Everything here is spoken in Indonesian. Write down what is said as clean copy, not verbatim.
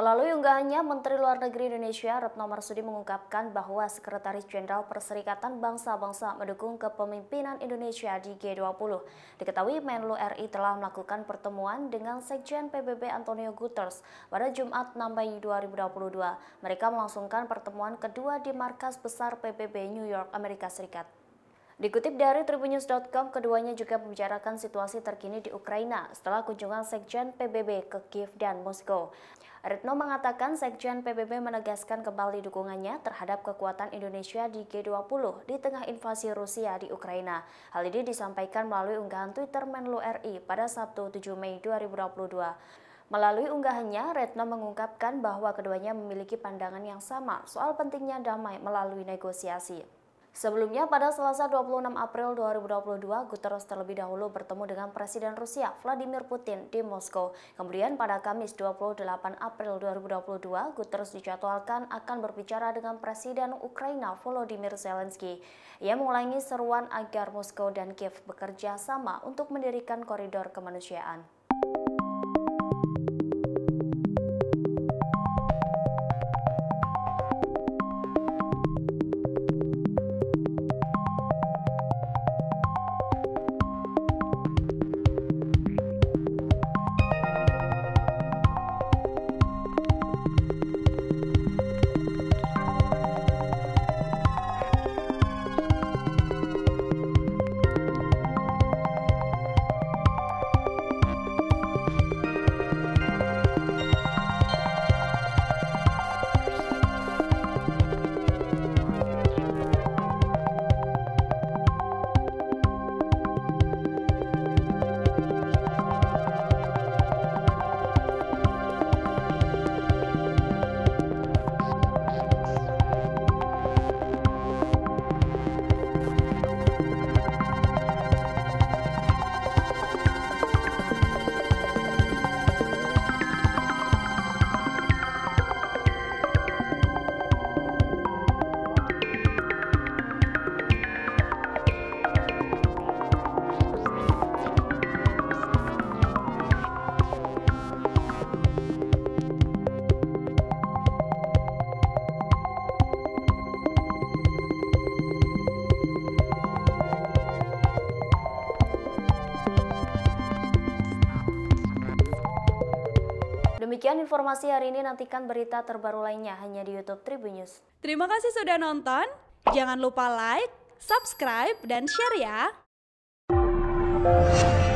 Melalui unggahannya, Menteri Luar Negeri Indonesia Retno Marsudi mengungkapkan bahwa Sekretaris Jenderal Perserikatan Bangsa-Bangsa mendukung kepemimpinan Indonesia di G20. Diketahui Menlu RI telah melakukan pertemuan dengan Sekjen PBB Antonio Guterres pada Jumat 6 Mei 2022. Mereka melangsungkan pertemuan kedua di markas besar PBB New York, Amerika Serikat. Dikutip dari Tribunnews.com, keduanya juga membicarakan situasi terkini di Ukraina setelah kunjungan Sekjen PBB ke Kiev dan Moskow. Retno mengatakan Sekjen PBB menegaskan kembali dukungannya terhadap kekuatan Indonesia di G20 di tengah invasi Rusia di Ukraina. Hal ini disampaikan melalui unggahan Twitter Menlu RI pada Sabtu 7 Mei 2022. Melalui unggahannya, Retno mengungkapkan bahwa keduanya memiliki pandangan yang sama soal pentingnya damai melalui negosiasi. Sebelumnya, pada Selasa 26 April 2022, Guterres terlebih dahulu bertemu dengan Presiden Rusia Vladimir Putin di Moskow. Kemudian pada Kamis 28 April 2022, Guterres dijadwalkan akan berbicara dengan Presiden Ukraina Volodymyr Zelensky. Ia mengulangi seruan agar Moskow dan Kiev bekerja sama untuk mendirikan koridor kemanusiaan. Demikian informasi hari ini, nantikan berita terbaru lainnya hanya di YouTube Tribunnews. Terima kasih sudah nonton, jangan lupa like, subscribe, dan share ya!